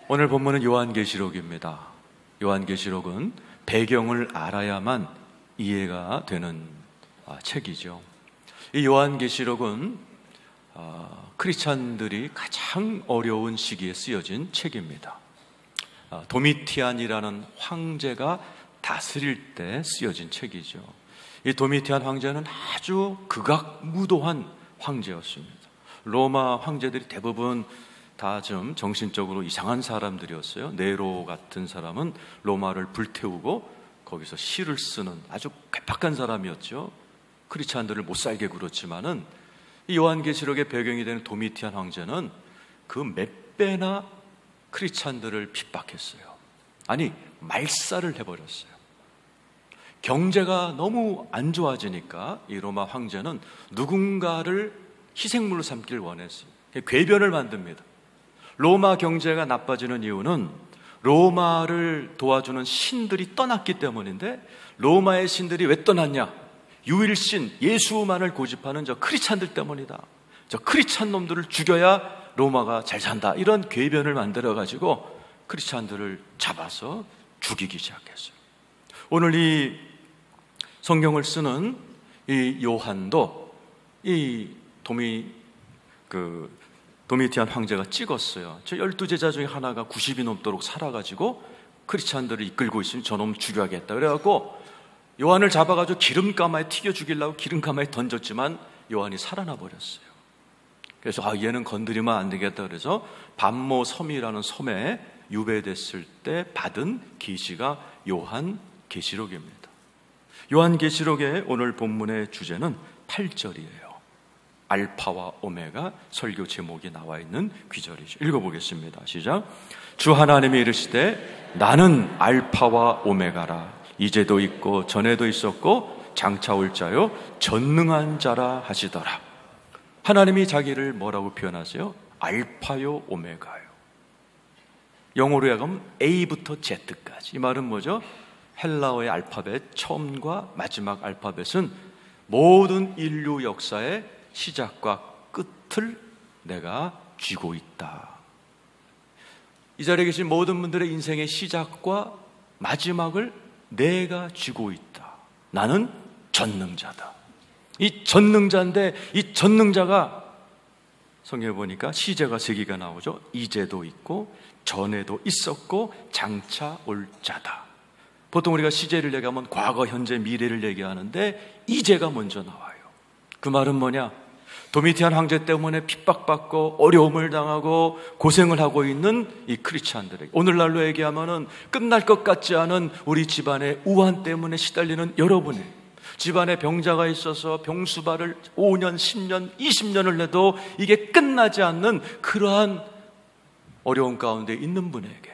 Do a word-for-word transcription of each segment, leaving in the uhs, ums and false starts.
오늘 본문은 요한계시록입니다. 요한계시록은 배경을 알아야만 이해가 되는 책이죠. 이 요한계시록은 크리스찬들이 가장 어려운 시기에 쓰여진 책입니다. 도미티안이라는 황제가 다스릴 때 쓰여진 책이죠. 이 도미티안 황제는 아주 극악무도한 황제였습니다. 로마 황제들이 대부분 다 좀 정신적으로 이상한 사람들이었어요. 네로 같은 사람은 로마를 불태우고 거기서 시를 쓰는 아주 괴팍한 사람이었죠. 크리스찬들을 못 살게 굴었지만은 이 요한계시록의 배경이 되는 도미티안 황제는 그 몇 배나 크리스찬들을 핍박했어요. 아니, 말살을 해버렸어요. 경제가 너무 안 좋아지니까 이 로마 황제는 누군가를 희생물로 삼기를 원했어요. 궤변을 만듭니다. 로마 경제가 나빠지는 이유는 로마를 도와주는 신들이 떠났기 때문인데, 로마의 신들이 왜 떠났냐? 유일신 예수만을 고집하는 저 크리스찬들 때문이다. 저 크리스찬 놈들을 죽여야 로마가 잘 산다. 이런 궤변을 만들어가지고 크리스찬들을 잡아서 죽이기 시작했어요. 오늘 이 성경을 쓰는 이 요한도 이 도미 그 도미티안 황제가 찍었어요. 저 열두 제자 중에 하나가 구십이 넘도록 살아가지고 크리스찬들을 이끌고 있으면 저놈 죽여야겠다. 그래갖고 요한을 잡아가지고 기름가마에 튀겨 죽이려고 기름가마에 던졌지만 요한이 살아나 버렸어요. 그래서 아, 얘는 건드리면 안 되겠다. 그래서 반모 섬이라는 섬에 유배됐을 때 받은 계시가 요한 계시록입니다. 요한 계시록의 오늘 본문의 주제는 팔 절이에요. 알파와 오메가, 설교 제목이 나와 있는 귀절이죠. 읽어보겠습니다. 시작. 주 하나님이 이르시되 나는 알파와 오메가라. 이제도 있고 전에도 있었고 장차 올 자요 전능한 자라 하시더라. 하나님이 자기를 뭐라고 표현하세요? 알파요 오메가요. 영어로 하면 A부터 Z까지. 이 말은 뭐죠? 헬라어의 알파벳 처음과 마지막 알파벳은 모든 인류 역사의 시작과 끝을 내가 쥐고 있다. 이 자리에 계신 모든 분들의 인생의 시작과 마지막을 내가 쥐고 있다. 나는 전능자다. 이 전능자인데 이 전능자가 성경에 보니까 시제가 세 개가 나오죠. 이제도 있고 전에도 있었고 장차 올 자다. 보통 우리가 시제를 얘기하면 과거, 현재, 미래를 얘기하는데 이제가 먼저 나와요. 그 말은 뭐냐? 도미티안 황제 때문에 핍박받고 어려움을 당하고 고생을 하고 있는 이 크리스찬들에게, 오늘날로 얘기하면은 끝날 것 같지 않은 우리 집안의 우환 때문에 시달리는 여러분의 집안에 병자가 있어서 병수발을 오 년, 십 년, 이십 년을 해도 이게 끝나지 않는 그러한 어려운 가운데 있는 분에게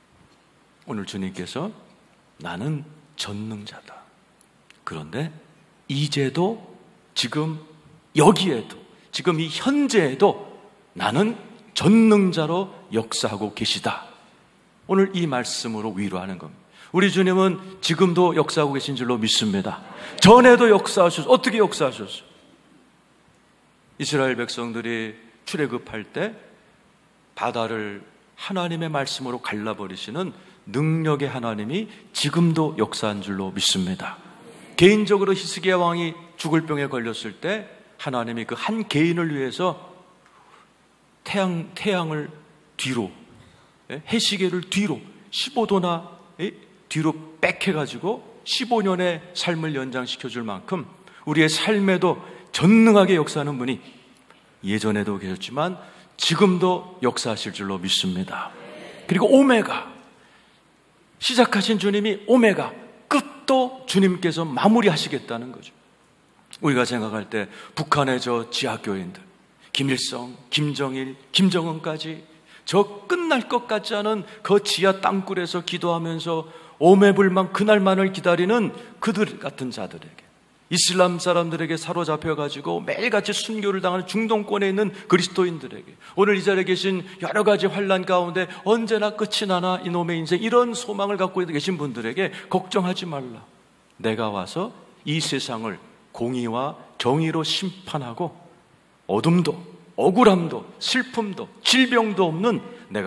오늘 주님께서 나는 전능자다. 그런데 이제도 지금 여기에도 지금 이 현재에도 나는 전능자로 역사하고 계시다. 오늘 이 말씀으로 위로하는 겁니다. 우리 주님은 지금도 역사하고 계신 줄로 믿습니다. 전에도 역사하셨어. 어떻게 역사하셨어? 이스라엘 백성들이 출애굽할 때 바다를 하나님의 말씀으로 갈라버리시는 능력의 하나님이 지금도 역사한 줄로 믿습니다. 개인적으로 히스기야 왕이 죽을 병에 걸렸을 때 하나님이 그 한 개인을 위해서 태양, 태양을 뒤로, 해시계를 뒤로 십오 도나 뒤로 빽해가지고 십오 년의 삶을 연장시켜줄 만큼 우리의 삶에도 전능하게 역사하는 분이 예전에도 계셨지만 지금도 역사하실 줄로 믿습니다. 그리고 오메가, 시작하신 주님이 오메가, 끝도 주님께서 마무리하시겠다는 거죠. 우리가 생각할 때 북한의 저 지하교인들, 김일성, 김정일, 김정은까지 저 끝날 것 같지 않은 그 지하 땅굴에서 기도하면서 오매불망 그날만을 기다리는 그들 같은 자들에게, 이슬람 사람들에게 사로잡혀가지고 매일같이 순교를 당하는 중동권에 있는 그리스도인들에게, 오늘 이 자리에 계신 여러 가지 환난 가운데 언제나 끝이 나나 이놈의 인생, 이런 소망을 갖고 계신 분들에게 걱정하지 말라. 내가 와서 이 세상을 공의와 정의로 심판하고 어둠도 억울함도 슬픔도 질병도 없는 내가 그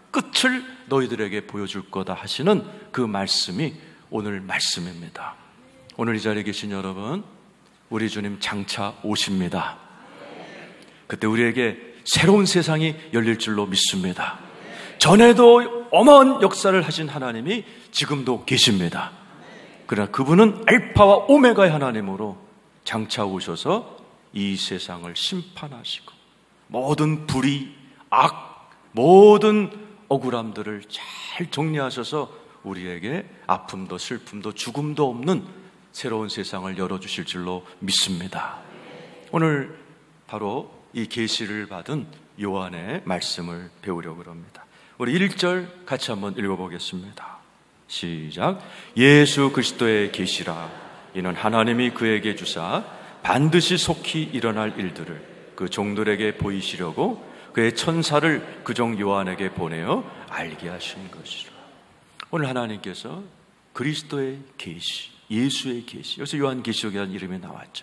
끝을 너희들에게 보여줄 거다 하시는 그 말씀이 오늘 말씀입니다. 오늘 이 자리에 계신 여러분, 우리 주님 장차 오십니다. 그때 우리에게 새로운 세상이 열릴 줄로 믿습니다. 전에도 어마어마한 역사를 하신 하나님이 지금도 계십니다. 그러나 그분은 알파와 오메가의 하나님으로 장차 오셔서 이 세상을 심판하시고 모든 불의, 악, 모든 억울함들을 잘 정리하셔서 우리에게 아픔도 슬픔도 죽음도 없는 새로운 세상을 열어주실 줄로 믿습니다. 오늘 바로 이 계시를 받은 요한의 말씀을 배우려고 합니다. 우리 일 절 같이 한번 읽어보겠습니다. 시작. 예수 그리스도의 계시라. 이는 하나님이 그에게 주사 반드시 속히 일어날 일들을 그 종들에게 보이시려고 그의 천사를 그 종 요한에게 보내어 알게 하신 것이라. 오늘 하나님께서 그리스도의 계시, 예수의 계시, 여기서 요한계시록이라는 이름이 나왔죠.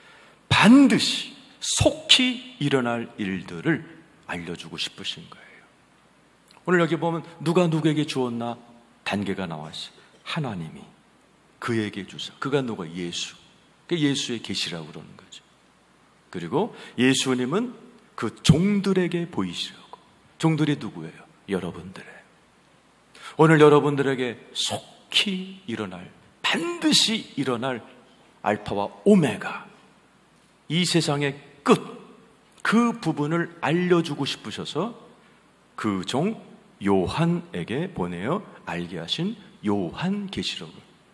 반드시 속히 일어날 일들을 알려주고 싶으신 거예요. 오늘 여기 보면 누가 누구에게 주었나 단계가 나왔어요. 하나님이 그에게 주사. 그가 누가? 예수. 그 예수의 계시라고 그러는 거죠. 그리고 예수님은 그 종들에게 보이시려고. 종들이 누구예요? 여러분들이에요. 오늘 여러분들에게 속히 일어날, 반드시 일어날 알파와 오메가, 이 세상의 끝, 그 부분을 알려주고 싶으셔서 그 종 요한에게 보내어 알게 하신 요한계시록을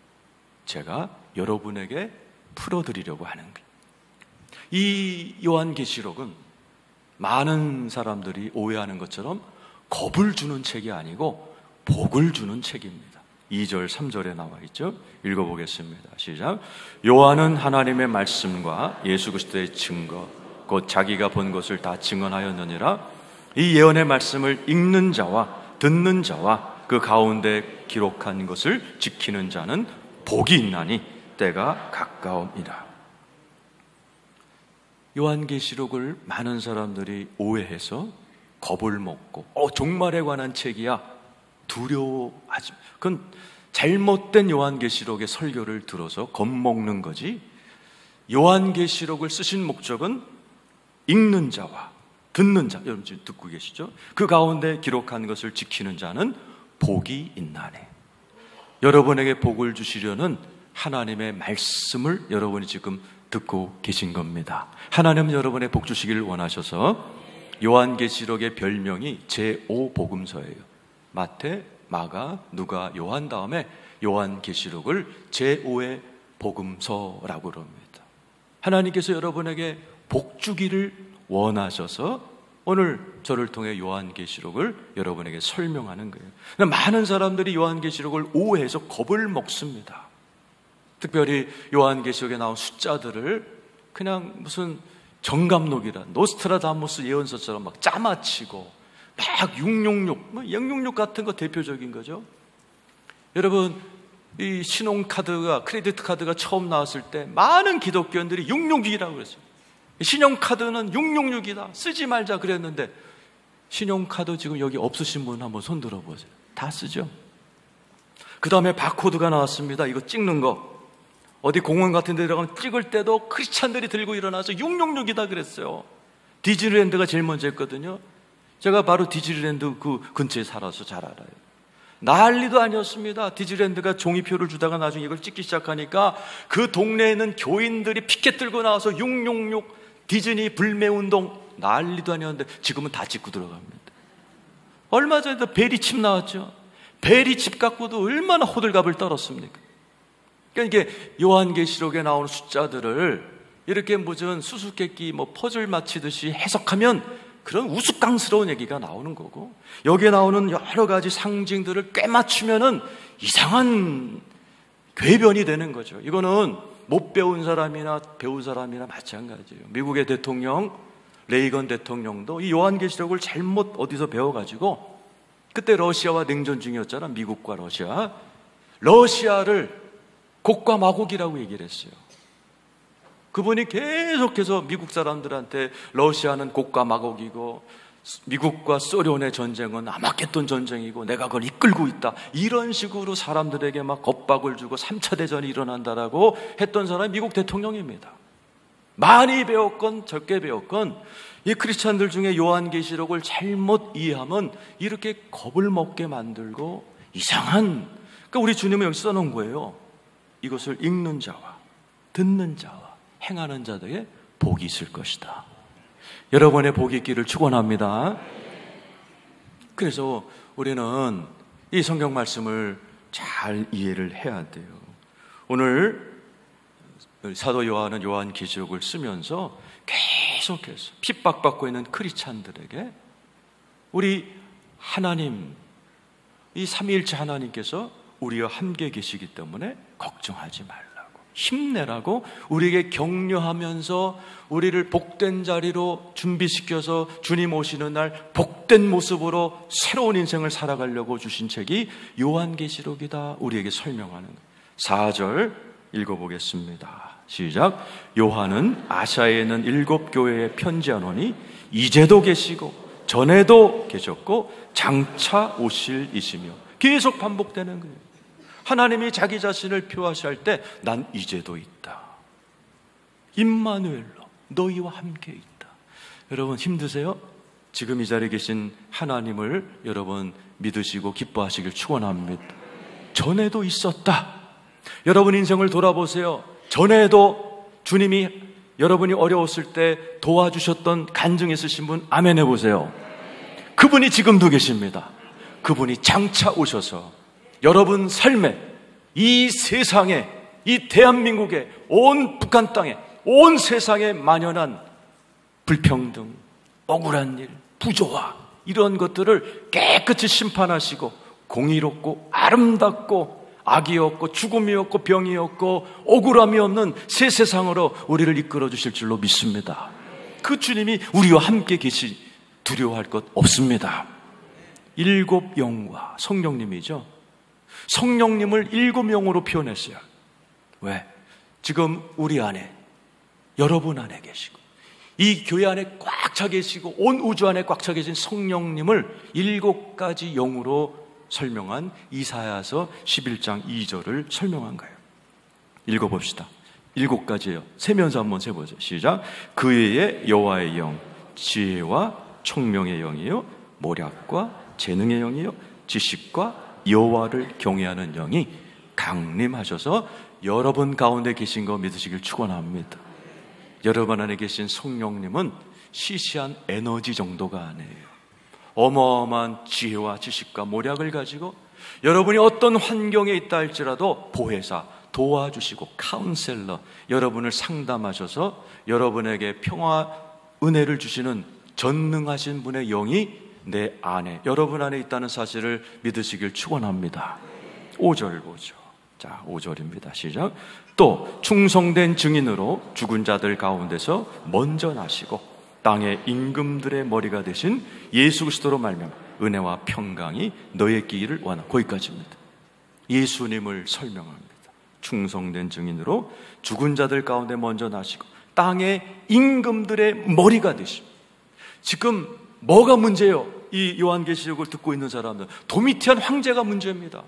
제가 여러분에게 풀어드리려고 하는 거예요. 이 요한계시록은 많은 사람들이 오해하는 것처럼 겁을 주는 책이 아니고 복을 주는 책입니다. 이 절, 삼 절에 나와 있죠. 읽어보겠습니다. 시작. 요한은 하나님의 말씀과 예수 그리스도의 증거, 곧 자기가 본 것을 다 증언하였느니라. 이 예언의 말씀을 읽는 자와 듣는 자와 그 가운데 기록한 것을 지키는 자는 복이 있나니 때가 가까움이라. 요한계시록을 많은 사람들이 오해해서 겁을 먹고 어 종말에 관한 책이야 두려워하지. 그건 잘못된 요한계시록의 설교를 들어서 겁먹는 거지. 요한계시록을 쓰신 목적은 읽는 자와 듣는 자, 여러분 지금 듣고 계시죠? 그 가운데 기록한 것을 지키는 자는 복이 있나니. 여러분에게 복을 주시려는 하나님의 말씀을 여러분이 지금 듣고 계신 겁니다. 하나님은 여러분의 복 주시기를 원하셔서 요한계시록의 별명이 제오 복음서예요. 마태, 마가, 누가, 요한 다음에 요한계시록을 제오의 복음서라고 그럽니다. 하나님께서 여러분에게 복 주기를 원하셔서 오늘 저를 통해 요한계시록을 여러분에게 설명하는 거예요. 많은 사람들이 요한계시록을 오해해서 겁을 먹습니다. 특별히 요한계시록에 나온 숫자들을 그냥 무슨 정감록이라 노스트라다무스 예언서처럼 막 짜맞히고 막 육육육, 뭐 영육육 같은 거 대표적인 거죠. 여러분, 이 신용카드가, 크레디트 카드가 처음 나왔을 때 많은 기독교인들이 육육육이라고 그랬어요. 신용카드는 육육육이다, 쓰지 말자 그랬는데 신용카드 지금 여기 없으신 분 한번 손 들어보세요. 다 쓰죠. 그 다음에 바코드가 나왔습니다. 이거 찍는 거 어디 공원 같은 데 들어가면 찍을 때도 크리스찬들이 들고 일어나서 육육육이다 그랬어요. 디즈니랜드가 제일 먼저 했거든요. 제가 바로 디즈니랜드 그 근처에 살아서 잘 알아요. 난리도 아니었습니다. 디즈니랜드가 종이표를 주다가 나중에 이걸 찍기 시작하니까 그 동네에 있는 교인들이 피켓 들고 나와서 육육육 디즈니 불매운동, 난리도 아니었는데 지금은 다 찍고 들어갑니다. 얼마 전에도 베리칩 나왔죠. 베리칩 갖고도 얼마나 호들갑을 떨었습니까? 그러니까 이게 요한계시록에 나오는 숫자들을 이렇게 무슨 수수께끼 뭐 퍼즐 맞히듯이 해석하면 그런 우스꽝스러운 얘기가 나오는 거고, 여기에 나오는 여러 가지 상징들을 꿰맞추면은 이상한 궤변이 되는 거죠. 이거는 못 배운 사람이나 배운 사람이나 마찬가지예요. 미국의 대통령 레이건 대통령도 이 요한계시록을 잘못 어디서 배워가지고, 그때 러시아와 냉전 중이었잖아. 미국과 러시아. 러시아를 곡과 마곡이라고 얘기를 했어요. 그분이 계속해서 미국 사람들한테 러시아는 곡과 마곡이고 미국과 소련의 전쟁은 아마겟돈 전쟁이고 내가 그걸 이끌고 있다, 이런 식으로 사람들에게 막 겁박을 주고 삼 차 대전이 일어난다라고 했던 사람이 미국 대통령입니다. 많이 배웠건 적게 배웠건 이 크리스찬들 중에 요한계시록을 잘못 이해하면 이렇게 겁을 먹게 만들고 이상한, 그러니까 우리 주님은 여기 써놓은 거예요. 이것을 읽는 자와 듣는 자와 행하는 자들에게 복이 있을 것이다. 여러분의 복이 있기를 축원합니다. 그래서 우리는 이 성경 말씀을 잘 이해를 해야 돼요. 오늘 사도 요한은 요한계시록을 쓰면서 계속해서 핍박받고 있는 크리스찬들에게 우리 하나님, 이 삼위일체 하나님께서 우리와 함께 계시기 때문에 걱정하지 말라고, 힘내라고 우리에게 격려하면서 우리를 복된 자리로 준비시켜서 주님 오시는 날 복된 모습으로 새로운 인생을 살아가려고 주신 책이 요한계시록이다, 우리에게 설명하는 거예요. 사 절 읽어보겠습니다. 시작. 요한은 아시아에 있는 일곱 교회에 편지하노니 이제도 계시고 전에도 계셨고 장차 오실 이시며, 계속 반복되는 거예요. 하나님이 자기 자신을 표하실 때 난 이제도 있다, 임마누엘로 너희와 함께 있다. 여러분 힘드세요? 지금 이 자리에 계신 하나님을 여러분 믿으시고 기뻐하시길 축원합니다. 전에도 있었다. 여러분 인생을 돌아보세요. 전에도 주님이 여러분이 어려웠을 때 도와주셨던 간증 있으신 분 아멘 해보세요. 그분이 지금도 계십니다. 그분이 장차 오셔서 여러분 삶에, 이 세상에, 이 대한민국에, 온 북한 땅에, 온 세상에 만연한 불평등, 억울한 일, 부조화, 이런 것들을 깨끗이 심판하시고 공의롭고 아름답고 악이 없고 죽음이 없고 병이 없고 억울함이 없는 새 세상으로 우리를 이끌어 주실 줄로 믿습니다. 그 주님이 우리와 함께 계시, 두려워할 것 없습니다. 일곱 영과 성령님이죠. 성령님을 일곱 영으로 표현했어요. 왜? 지금 우리 안에, 여러분 안에 계시고 이 교회 안에 꽉 차 계시고 온 우주 안에 꽉 차 계신 성령님을 일곱 가지 영으로 설명한 이사야서 십일 장 이 절을 설명한 거예요. 읽어봅시다. 일곱 가지예요. 세면서 한번 세보죠. 시작. 그 외에 여호와의 영, 지혜와 총명의 영이요, 모략과 재능의 영이요, 지식과 여호와를 경외하는 영이 강림하셔서 여러분 가운데 계신 거 믿으시길 축원합니다. 여러분 안에 계신 성령님은 시시한 에너지 정도가 아니에요. 어마어마한 지혜와 지식과 모략을 가지고 여러분이 어떤 환경에 있다 할지라도 보혜사, 도와주시고 카운셀러, 여러분을 상담하셔서 여러분에게 평화, 은혜를 주시는 전능하신 분의 영이 내 안에, 여러분 안에 있다는 사실을 믿으시길 축원합니다. 오 절 보죠. 자, 오 절입니다. 시작. 또 충성된 증인으로 죽은 자들 가운데서 먼저 나시고 땅의 임금들의 머리가 되신 예수 그리스도로 말미암아 은혜와 평강이 너의 끼기를 원하고, 거기까지입니다. 예수님을 설명합니다. 충성된 증인으로 죽은 자들 가운데 먼저 나시고 땅의 임금들의 머리가 되신. 지금 뭐가 문제예요? 이 요한계시록을 듣고 있는 사람들, 도미티안 황제가 문제입니다.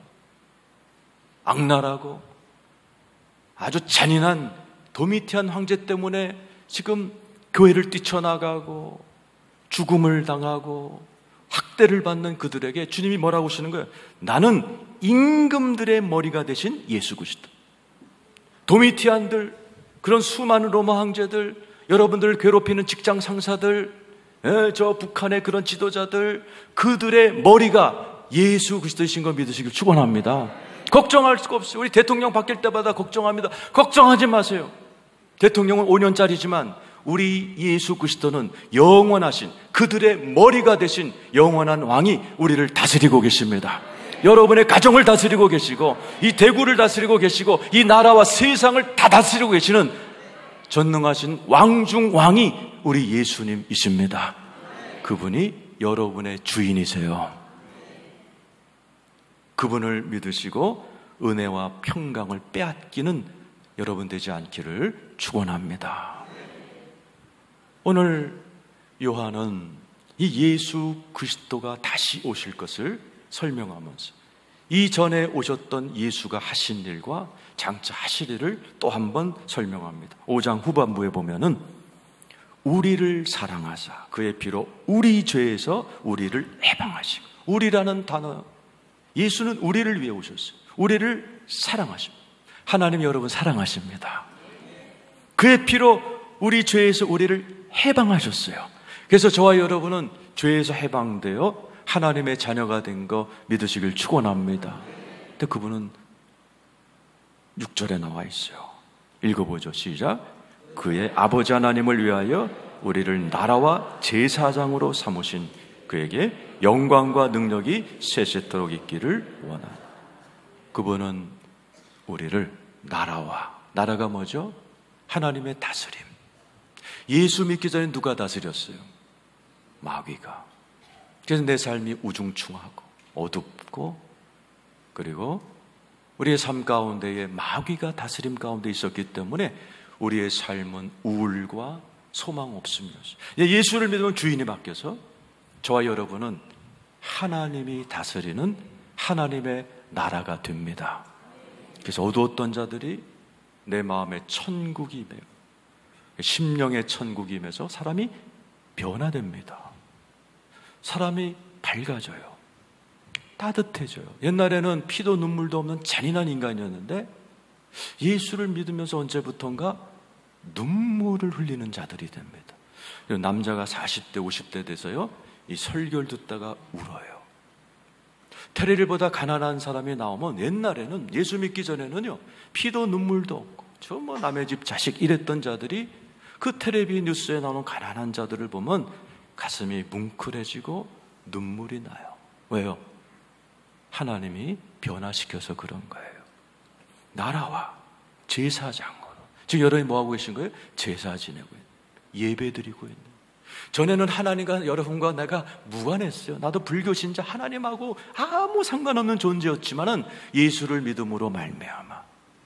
악랄하고 아주 잔인한 도미티안 황제 때문에 지금 교회를 뛰쳐나가고 죽음을 당하고 학대를 받는 그들에게 주님이 뭐라고 하시는 거예요? 나는 임금들의 머리가 되신 예수 그리스도. 도미티안들, 그런 수많은 로마 황제들, 여러분들을 괴롭히는 직장 상사들, 예, 저 북한의 그런 지도자들, 그들의 머리가 예수 그리스도이신 걸 믿으시길 축원합니다. 걱정할 수가 없어요. 우리 대통령 바뀔 때마다 걱정합니다. 걱정하지 마세요. 대통령은 오 년짜리지만 우리 예수 그리스도는 영원하신, 그들의 머리가 되신 영원한 왕이 우리를 다스리고 계십니다. 여러분의 가정을 다스리고 계시고 이 대구를 다스리고 계시고 이 나라와 세상을 다 다스리고 계시는 전능하신 왕 중 왕이 우리 예수님이십니다. 그분이 여러분의 주인이세요. 그분을 믿으시고 은혜와 평강을 빼앗기는 여러분 되지 않기를 축원합니다. 오늘 요한은 이 예수 그리스도가 다시 오실 것을 설명하면서 이전에 오셨던 예수가 하신 일과 장차 하실 일을 또 한 번 설명합니다. 오 장 후반부에 보면은 우리를 사랑하사 그의 피로 우리 죄에서 우리를 해방하시고, 우리라는 단어, 예수는 우리를 위해 오셨어요. 우리를 사랑하십니다. 하나님 여러분 사랑하십니다. 그의 피로 우리 죄에서 우리를 해방하셨어요. 그래서 저와 여러분은 죄에서 해방되어 하나님의 자녀가 된 거 믿으시길 축원합니다. 근데 그분은 육 절에 나와 있어요. 읽어보죠. 시작. 그의 아버지 하나님을 위하여 우리를 나라와 제사장으로 삼으신 그에게 영광과 능력이 세세토록 있기를 원하노라. 그분은 우리를 나라와, 나라가 뭐죠? 하나님의 다스림. 예수 믿기 전에 누가 다스렸어요? 마귀가. 그래서 내 삶이 우중충하고 어둡고, 그리고 우리의 삶 가운데에 마귀가 다스림 가운데 있었기 때문에 우리의 삶은 우울과 소망 없음이었어요. 예수를 믿으면 주인이 바뀌어서 저와 여러분은 하나님이 다스리는 하나님의 나라가 됩니다. 그래서 어두웠던 자들이 내 마음에 천국이 임해요. 심령의 천국이 임해서 사람이 변화됩니다. 사람이 밝아져요. 따뜻해져요. 옛날에는 피도 눈물도 없는 잔인한 인간이었는데 예수를 믿으면서 언제부턴가 눈물을 흘리는 자들이 됩니다. 남자가 사십 대, 오십 대 돼서요, 이 설교를 듣다가 울어요. 테레비보다 가난한 사람이 나오면 옛날에는, 예수 믿기 전에는요, 피도 눈물도 없고 저 뭐 남의 집 자식 이랬던 자들이 그 테레비 뉴스에 나오는 가난한 자들을 보면 가슴이 뭉클해지고 눈물이 나요. 왜요? 하나님이 변화시켜서 그런 거예요. 나라와 제사장으로. 지금 여러분이 뭐하고 계신 거예요? 제사 지내고 있는, 예배 드리고 있는. 전에는 하나님과 여러분과 내가 무관했어요. 나도 불교 신자, 하나님하고 아무 상관없는 존재였지만은 예수를 믿음으로 말미암아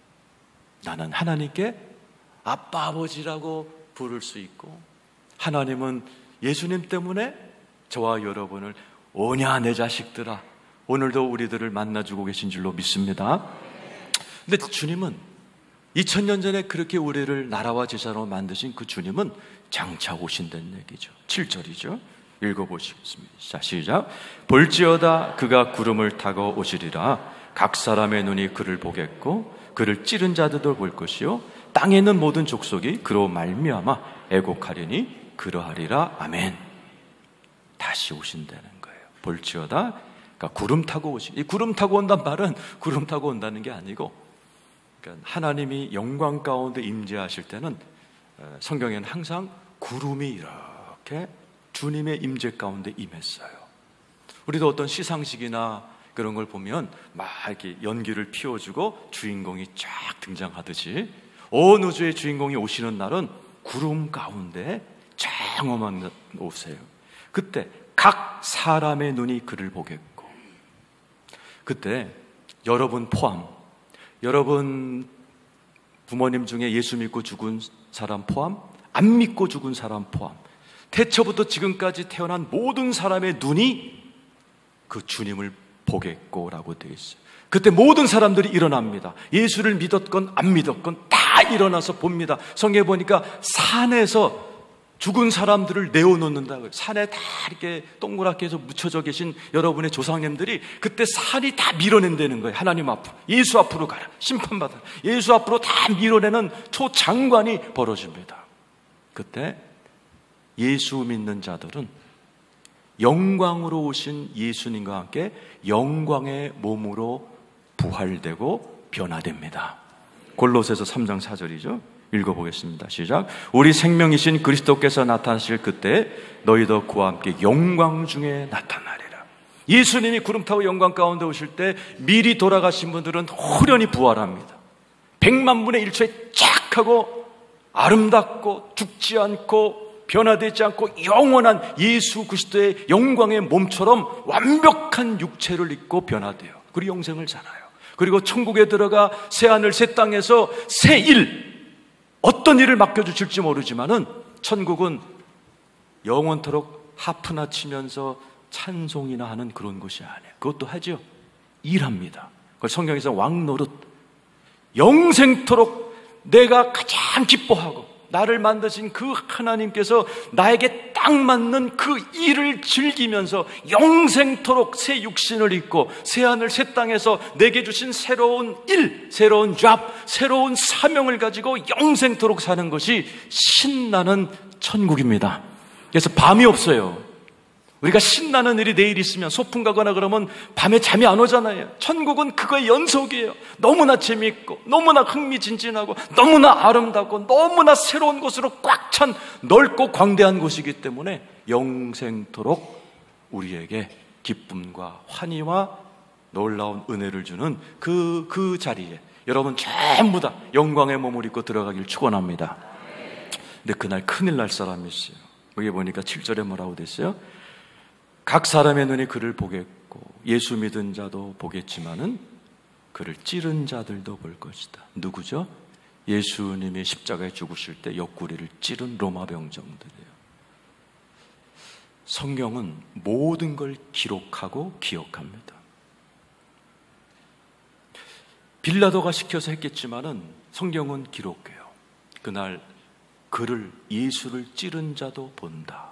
나는 하나님께 아빠 아버지라고 부를 수 있고, 하나님은 예수님 때문에 저와 여러분을 오냐 내 자식들아 오늘도 우리들을 만나주고 계신 줄로 믿습니다. 근데 주님은 이천 년 전에 그렇게 우리를 나라와 제사로 만드신 그 주님은 장차 오신다는 얘기죠. 칠 절이죠. 읽어보시겠습니다. 자, 시작. 볼지어다 그가 구름을 타고 오시리라. 각 사람의 눈이 그를 보겠고 그를 찌른 자들도 볼 것이요 땅에 있는 모든 족속이 그로 말미암아 애곡하리니 그러하리라. 아멘. 다시 오신다는 거예요. 볼지어다, 그러니까 구름 타고 오시. 이 구름 타고 온단 말은 구름 타고 온다는 게 아니고, 그러니까 하나님이 영광 가운데 임재하실 때는 성경에는 항상 구름이 이렇게 주님의 임재 가운데 임했어요. 우리도 어떤 시상식이나 그런 걸 보면 막 이렇게 연기를 피워주고 주인공이 쫙 등장하듯이 온 우주의 주인공이 오시는 날은 구름 가운데 장엄한 오세요. 그때 각 사람의 눈이 그를 보겠고, 그때 여러분 포함, 여러분 부모님 중에 예수 믿고 죽은 사람 포함, 안 믿고 죽은 사람 포함, 태초부터 지금까지 태어난 모든 사람의 눈이 그 주님을 보겠고라고 되어 있어요. 그때 모든 사람들이 일어납니다. 예수를 믿었건 안 믿었건 다 일어나서 봅니다. 성경에 보니까 산에서 죽은 사람들을 내어놓는다. 산에 다 이렇게 동그랗게 해서 묻혀져 계신 여러분의 조상님들이 그때 산이 다 밀어낸다는 거예요. 하나님 앞으로, 예수 앞으로 가라, 심판받아라, 예수 앞으로 다 밀어내는 초장관이 벌어집니다. 그때 예수 믿는 자들은 영광으로 오신 예수님과 함께 영광의 몸으로 부활되고 변화됩니다. 골로새서 삼 장 사 절이죠. 읽어보겠습니다. 시작. 우리 생명이신 그리스도께서 나타나실 그때 너희도 그와 함께 영광 중에 나타나리라. 예수님이 구름 타고 영광 가운데 오실 때 미리 돌아가신 분들은 호련히 부활합니다. 백만 분의 일 초에 쫙 하고 아름답고 죽지 않고 변화되지 않고 영원한 예수 그리스도의 영광의 몸처럼 완벽한 육체를 입고 변화돼요. 그리고 영생을 살아요. 그리고 천국에 들어가 새하늘 새 땅에서 새 일, 어떤 일을 맡겨주실지 모르지만은 천국은 영원토록 하프나 치면서 찬송이나 하는 그런 것이 아니에요. 그것도 하죠. 일합니다. 그걸 성경에서 왕노릇, 영생토록 내가 가장 기뻐하고 나를 만드신 그 하나님께서 나에게 딱 맞는 그 일을 즐기면서 영생토록 새 육신을 입고 새 하늘 새 땅에서 내게 주신 새로운 일, 새로운 잡, 새로운 사명을 가지고 영생토록 사는 것이 신나는 천국입니다. 그래서 밤이 없어요. 우리가 신나는 일이 내일 있으면 소풍 가거나 그러면 밤에 잠이 안 오잖아요. 천국은 그거의 연속이에요. 너무나 재미있고 너무나 흥미진진하고 너무나 아름답고 너무나 새로운 곳으로 꽉 찬 넓고 광대한 곳이기 때문에 영생토록 우리에게 기쁨과 환희와 놀라운 은혜를 주는 그, 그 자리에 여러분 전부 다 영광의 몸을 입고 들어가길 축원합니다. 근데 그날 큰일 날 사람이 있어요. 여기 보니까 칠 절에 뭐라고 됐어요? 각 사람의 눈이 그를 보겠고 예수 믿은 자도 보겠지만은 그를 찌른 자들도 볼 것이다. 누구죠? 예수님이 십자가에 죽으실 때 옆구리를 찌른 로마 병정들이에요. 성경은 모든 걸 기록하고 기억합니다. 빌라도가 시켜서 했겠지만은 성경은 기록해요. 그날 그를, 예수를 찌른 자도 본다.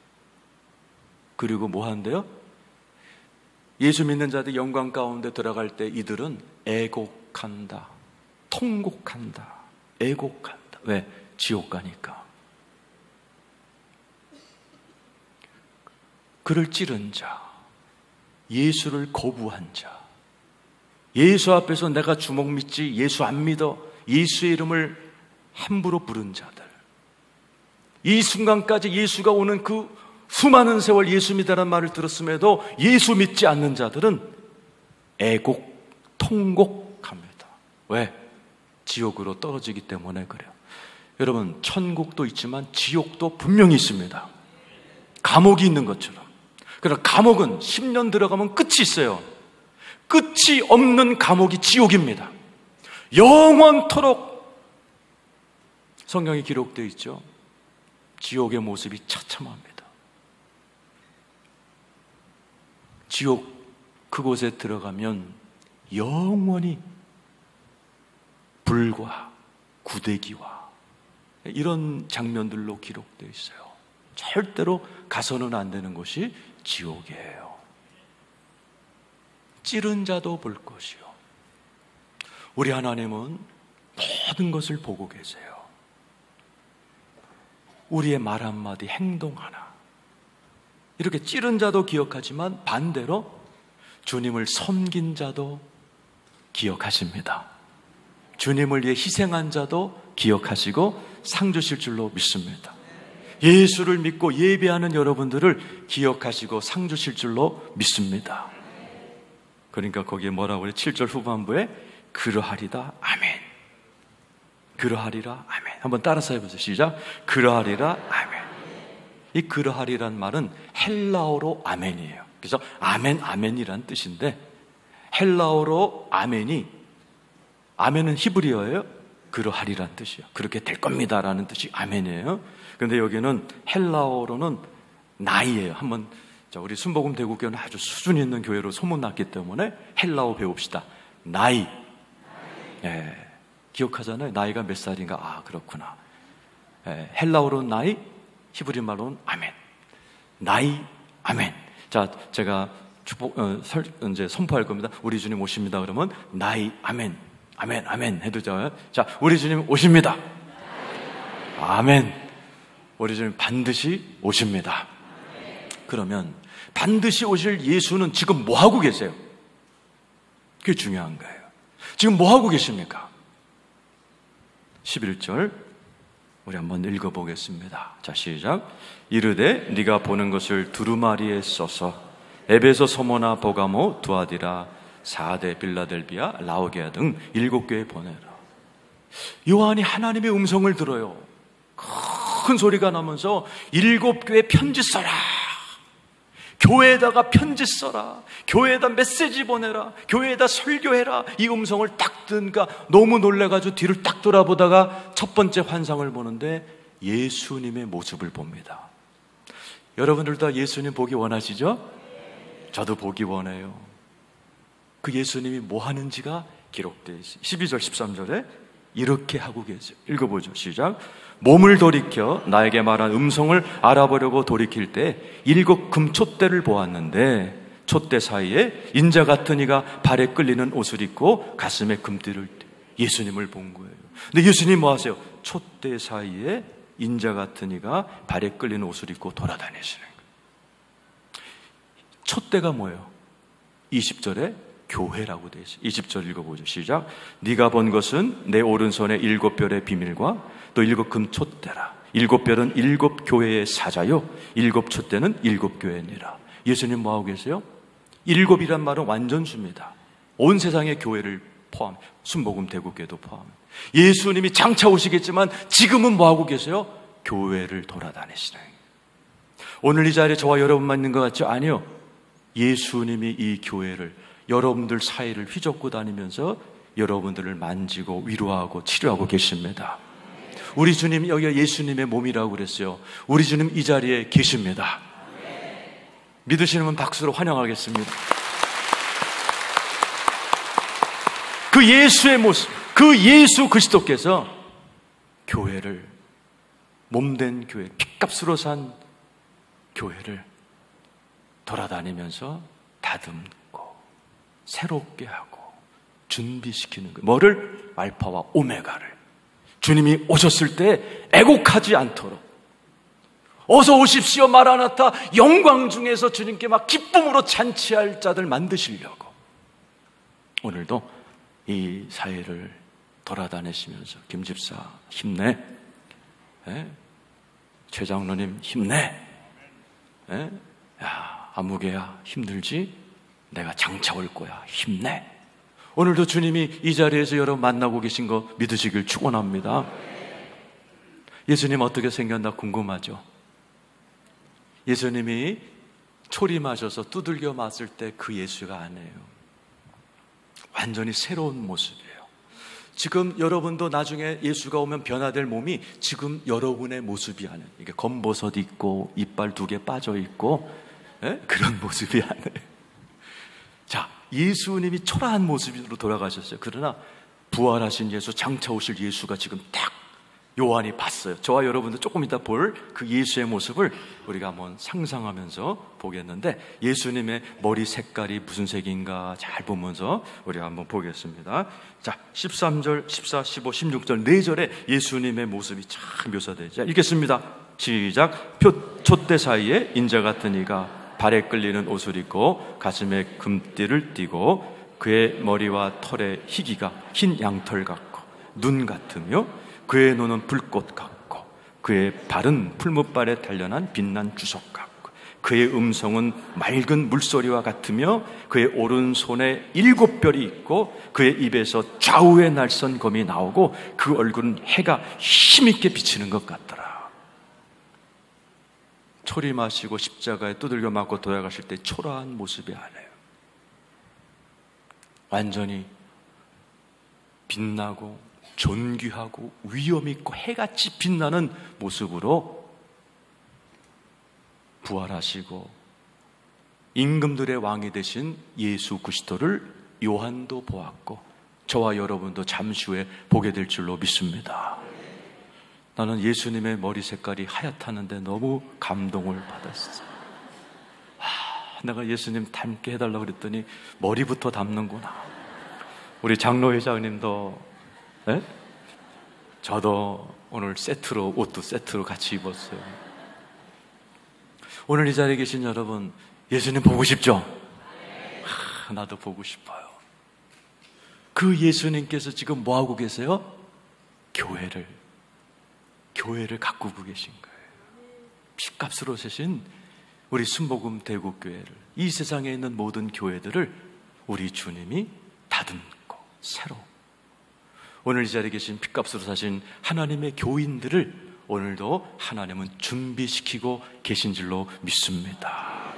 그리고 뭐 한대요? 예수 믿는 자들 영광 가운데 들어갈 때 이들은 애곡한다, 통곡한다, 애곡한다. 왜? 지옥 가니까. 그를 찌른 자, 예수를 거부한 자, 예수 앞에서 내가 주먹 믿지 예수 안 믿어, 예수의 이름을 함부로 부른 자들, 이 순간까지 예수가 오는 그 수많은 세월 예수 믿으라는 말을 들었음에도 예수 믿지 않는 자들은 애곡, 통곡합니다. 왜? 지옥으로 떨어지기 때문에 그래요. 여러분, 천국도 있지만 지옥도 분명히 있습니다. 감옥이 있는 것처럼. 그러나 감옥은 십 년 들어가면 끝이 있어요. 끝이 없는 감옥이 지옥입니다. 영원토록 성경에 기록되어 있죠. 지옥의 모습이 처참합니다. 지옥 그곳에 들어가면 영원히 불과 구데기와 이런 장면들로 기록되어 있어요. 절대로 가서는 안 되는 곳이 지옥이에요. 찌른 자도 볼 것이요. 우리 하나님은 모든 것을 보고 계세요. 우리의 말 한마디, 행동 하나, 이렇게 찌른 자도 기억하지만 반대로 주님을 섬긴 자도 기억하십니다. 주님을 위해 희생한 자도 기억하시고 상 주실 줄로 믿습니다. 예수를 믿고 예배하는 여러분들을 기억하시고 상 주실 줄로 믿습니다. 그러니까 거기에 뭐라고 그래? 칠 절 후반부에 그러하리다 아멘. 그러하리라 아멘. 한번 따라서 해보세요. 시작. 그러하리라 아멘. 이 그러하리란 말은 헬라어로 아멘이에요. 그래서 아멘, 아멘이란 뜻인데 헬라어로 아멘이, 아멘은 히브리어예요. 그러하리란 뜻이에요. 그렇게 될 겁니다라는 뜻이 아멘이에요. 그런데 여기는 헬라어로는 나이예요. 한번 자, 우리 순복음 대구교는 아주 수준 있는 교회로 소문났기 때문에 헬라어 배웁시다. 나이. 예, 기억하잖아요. 나이가 몇 살인가? 아, 그렇구나. 예, 헬라어로는 나이, 히브리 말로는 아멘. 나이, 아멘. 자, 제가 축복, 어, 설, 이제 선포할 겁니다. 우리 주님 오십니다. 그러면 나이, 아멘. 아멘, 아멘 해도 돼요. 자, 우리 주님 오십니다. 아멘. 우리 주님 반드시 오십니다. 그러면 반드시 오실 예수는 지금 뭐 하고 계세요? 그게 중요한 거예요. 지금 뭐 하고 계십니까? 십일 절 우리 한번 읽어보겠습니다. 자, 시작. 이르되 네가 보는 것을 두루마리에 써서 에베소, 서모나, 보가모, 두아디라, 사대, 빌라델비아, 라오게아 등 일곱 교회에 보내라. 요한이 하나님의 음성을 들어요. 큰 소리가 나면서 일곱 교회에 편지 써라. 교회에다가 편지 써라. 교회에다 메시지 보내라. 교회에다 설교해라. 이 음성을 딱 듣니까 너무 놀래가지고 뒤를 딱 돌아보다가 첫 번째 환상을 보는데 예수님의 모습을 봅니다. 여러분들도 다 예수님 보기 원하시죠? 저도 보기 원해요. 그 예수님이 뭐 하는지가 기록되어 있어요. 십이 절 십삼 절에 이렇게 하고 계세요. 읽어보죠. 시작. 몸을 돌이켜 나에게 말한 음성을 알아보려고 돌이킬 때 일곱 금촛대를 보았는데 촛대 사이에 인자 같은 이가 발에 끌리는 옷을 입고 가슴에 금띠를 예수님을 본 거예요. 근데 예수님 뭐 하세요? 촛대 사이에 인자 같은 이가 발에 끌리는 옷을 입고 돌아다니시는 거예요. 촛대가 뭐예요? 이십 절에 교회라고 되어 있어요. 이십 절 읽어보죠. 시작. 네가 본 것은 내 오른손의 일곱 별의 비밀과 또 일곱 금 촛대라. 일곱 별은 일곱 교회의 사자요 일곱 촛대는 일곱 교회니라. 예수님 뭐하고 계세요? 일곱이란 말은 완전수입니다. 온 세상의 교회를 포함, 순복음 대국교회도 포함. 예수님이 장차 오시겠지만 지금은 뭐하고 계세요? 교회를 돌아다니시는. 오늘 이 자리에 저와 여러분만 있는 것 같죠? 아니요. 예수님이 이 교회를, 여러분들 사이를 휘젓고 다니면서 여러분들을 만지고 위로하고 치료하고 계십니다. 우리 주님, 여기가 예수님의 몸이라고 그랬어요. 우리 주님 이 자리에 계십니다. 믿으시는 분 박수로 환영하겠습니다. 그 예수의 모습, 그 예수 그리스도께서 교회를, 몸된 교회, 핏값으로 산 교회를 돌아다니면서 다듬고 새롭게 하고 준비시키는 거예요. 뭐를? 알파와 오메가를. 주님이 오셨을 때 애곡하지 않도록, 어서 오십시오 마라나타, 영광 중에서 주님께 막 기쁨으로 잔치할 자들 만드시려고 오늘도 이 사회를 돌아다니시면서 김 집사 힘내, 에? 최 장로님 힘내, 에? 야, 아무개야 힘들지? 내가 장차 올 거야 힘내. 오늘도 주님이 이 자리에서 여러분 만나고 계신 거 믿으시길 축원합니다. 예수님 어떻게 생겼나 궁금하죠? 예수님이 초림하셔서 두들겨 맞을 때 그 예수가 아니에요. 완전히 새로운 모습이에요. 지금 여러분도 나중에 예수가 오면 변화될 몸이 지금 여러분의 모습이 아니에요. 이게 검버섯 있고 이빨 두 개 빠져 있고, 에? 그런 모습이 아니에요. 자, 예수님이 초라한 모습으로 돌아가셨어요. 그러나 부활하신 예수, 장차 오실 예수가 지금 딱 요한이 봤어요. 저와 여러분도 조금 이따 볼 그 예수의 모습을 우리가 한번 상상하면서 보겠는데, 예수님의 머리 색깔이 무슨 색인가 잘 보면서 우리가 한번 보겠습니다. 자, 십삼 절, 십사, 십오, 십육 절 네 절에 예수님의 모습이 참 묘사되죠. 읽겠습니다. 시작. 표, 촛대 사이에 인자 같은 이가 발에 끌리는 옷을 입고 가슴에 금띠를 띠고 그의 머리와 털의 희기가 흰 양털 같고 눈 같으며 그의 눈은 불꽃 같고 그의 발은 풀무발에 단련한 빛난 주석 같고 그의 음성은 맑은 물소리와 같으며 그의 오른손에 일곱 별이 있고 그의 입에서 좌우의 날선 검이 나오고 그 얼굴은 해가 힘있게 비치는 것 같더라. 초림하시고 십자가에 두들겨 맞고 돌아가실 때 초라한 모습이 아니에요. 완전히 빛나고 존귀하고 위엄 있고 해같이 빛나는 모습으로 부활하시고 임금들의 왕이 되신 예수 그리스도를 요한도 보았고 저와 여러분도 잠시 후에 보게 될 줄로 믿습니다. 나는 예수님의 머리 색깔이 하얗다는데 너무 감동을 받았어요. 아, 내가 예수님 닮게 해달라고 그랬더니 머리부터 닮는구나. 우리 장로 회장님도, 네? 저도 오늘 세트로, 옷도 세트로 같이 입었어요. 오늘 이 자리에 계신 여러분, 예수님 보고 싶죠? 아, 나도 보고 싶어요. 그 예수님께서 지금 뭐하고 계세요? 교회를 교회를 가꾸고 계신 거예요. 핏값으로 세신 우리 순복음 대국교회를, 이 세상에 있는 모든 교회들을 우리 주님이 다듬고 새로, 오늘 이 자리에 계신 핏값으로 사신 하나님의 교인들을 오늘도 하나님은 준비시키고 계신 줄로 믿습니다.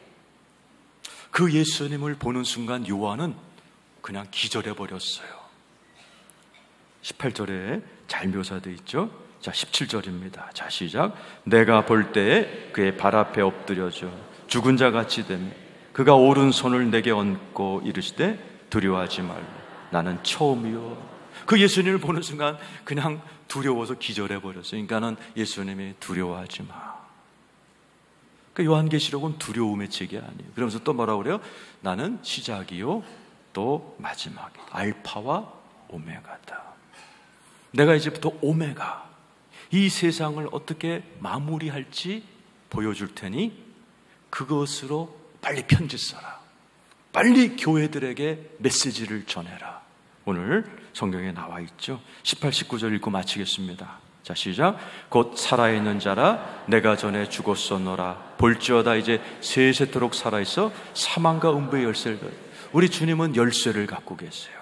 그 예수님을 보는 순간 요한은 그냥 기절해버렸어요. 십팔 절에 잘 묘사되어 있죠. 자, 십칠 절입니다. 자, 시작. 내가 볼 때에 그의 발 앞에 엎드려져 죽은 자 같이 되며 그가 오른손을 내게 얹고 이르시되 두려워하지 말라. 나는 처음이요. 그 예수님을 보는 순간 그냥 두려워서 기절해 버렸어요. 그러니까는 예수님이 두려워하지 마. 그 요한계시록은 두려움의 책이 아니에요. 그러면서 또 뭐라고 그래요? 나는 시작이요 또 마지막이다. 알파와 오메가다. 내가 이제부터 오메가, 이 세상을 어떻게 마무리할지 보여줄 테니 그것으로 빨리 편지 써라. 빨리 교회들에게 메시지를 전해라. 오늘 성경에 나와 있죠. 십팔, 십구 절 읽고 마치겠습니다. 자, 시작. 곧 살아있는 자라 내가 전에 죽었었노라. 볼지어다 이제 세세토록 살아있어 사망과 음부의 열쇠를. 우리 주님은 열쇠를 갖고 계세요.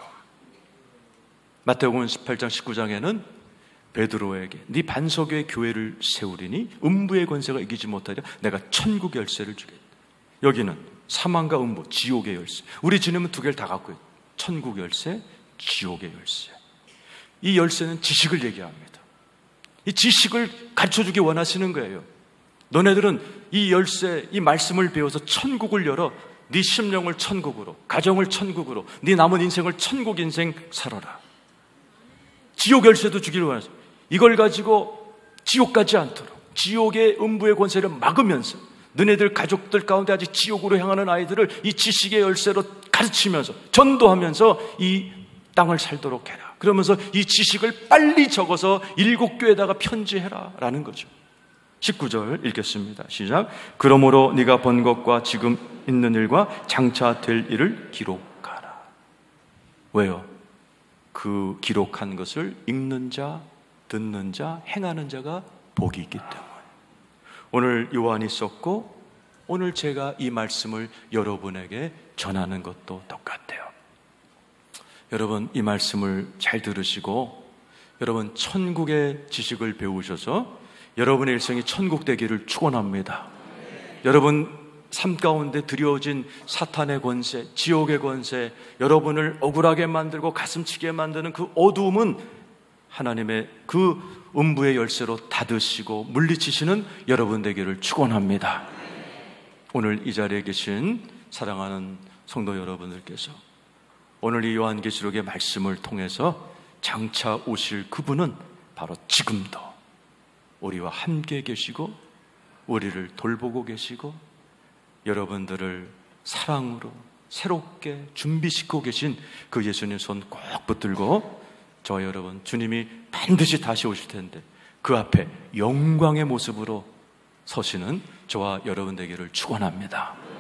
마태복음 십팔 장 십구 장에는 베드로에게 네 반석 위에 교회를 세우리니 음부의 권세가 이기지 못하리라. 내가 천국 열쇠를 주겠다. 여기는 사망과 음부, 지옥의 열쇠. 우리 주님은 두 개를 다 갖고 있어요. 천국 열쇠, 지옥의 열쇠. 이 열쇠는 지식을 얘기합니다. 이 지식을 가르쳐주기 원하시는 거예요. 너네들은 이 열쇠, 이 말씀을 배워서 천국을 열어 네 심령을 천국으로, 가정을 천국으로, 네 남은 인생을 천국 인생 살아라. 지옥 열쇠도 주기를 원하세요. 이걸 가지고 지옥 가지 않도록 지옥의 음부의 권세를 막으면서 너네들 가족들 가운데 아직 지옥으로 향하는 아이들을 이 지식의 열쇠로 가르치면서 전도하면서 이 땅을 살도록 해라. 그러면서 이 지식을 빨리 적어서 일곱 교회에다가 편지해라 라는 거죠. 십구 절 읽겠습니다. 시작. 그러므로 네가 본 것과 지금 있는 일과 장차 될 일을 기록하라. 왜요? 그 기록한 것을 읽는 자, 듣는 자, 행하는 자가 복이 있기 때문에. 오늘 요한이 썼고 오늘 제가 이 말씀을 여러분에게 전하는 것도 똑같아요. 여러분, 이 말씀을 잘 들으시고 여러분 천국의 지식을 배우셔서 여러분의 일생이 천국 되기를 축원합니다. 여러분 삶 가운데 두려워진 사탄의 권세, 지옥의 권세, 여러분을 억울하게 만들고 가슴치게 만드는 그 어두움은 하나님의 그 음부의 열쇠로 닫으시고 물리치시는 여러분 되기를 축원합니다. 오늘 이 자리에 계신 사랑하는 성도 여러분들께서 오늘 이 요한계시록의 말씀을 통해서 장차 오실 그분은 바로 지금도 우리와 함께 계시고 우리를 돌보고 계시고 여러분들을 사랑으로 새롭게 준비시키고 계신 그 예수님 손 꼭 붙들고 저 여러분, 주님이 반드시 다시 오실 텐데 그 앞에 영광의 모습으로 서시는 저와 여러분 되기를 축원합니다.